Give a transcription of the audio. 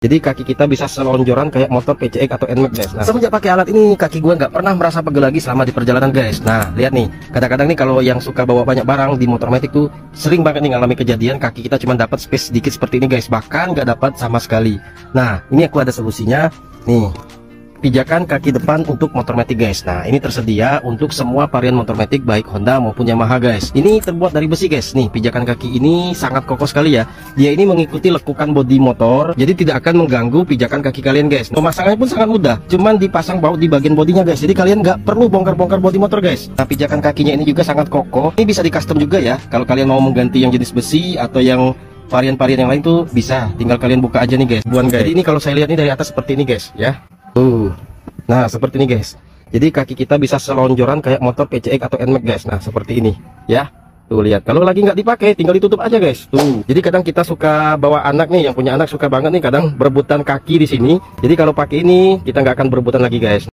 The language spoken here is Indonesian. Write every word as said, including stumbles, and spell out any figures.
Jadi kaki kita bisa selonjoran kayak motor P C X atau N Max guys. Nah, semenjak pakai alat ini kaki gue nggak pernah merasa pegel lagi selama di perjalanan guys. Nah lihat nih, kadang-kadang nih kalau yang suka bawa banyak barang di motor matic tuh sering banget nih ngalami kejadian kaki kita cuma dapat space sedikit seperti ini guys, bahkan nggak dapat sama sekali. Nah ini aku ada solusinya nih, pijakan kaki depan untuk motor matic guys. Nah ini tersedia untuk semua varian motor matic baik Honda maupun Yamaha guys. Ini terbuat dari besi guys. Nih pijakan kaki ini sangat kokoh sekali ya. Dia ini mengikuti lekukan bodi motor, jadi tidak akan mengganggu pijakan kaki kalian guys. Pemasangannya pun sangat mudah, cuman dipasang baut di bagian bodinya guys. Jadi kalian nggak perlu bongkar-bongkar bodi motor guys. Nah pijakan kakinya ini juga sangat kokoh. Ini bisa di custom juga ya. Kalau kalian mau mengganti yang jenis besi atau yang varian-varian yang lain tuh bisa. Tinggal kalian buka aja nih guys. Buan guys. Jadi ini kalau saya lihat ini dari atas seperti ini guys ya. Tuh. Nah seperti ini guys. Jadi kaki kita bisa selonjoran kayak motor P C X atau N Max guys. Nah seperti ini ya. Tuh lihat, kalau lagi nggak dipakai tinggal ditutup aja guys. Tuh. Jadi kadang kita suka bawa anak nih, yang punya anak suka banget nih kadang berebutan kaki di sini. Jadi kalau pakai ini kita nggak akan berebutan lagi guys.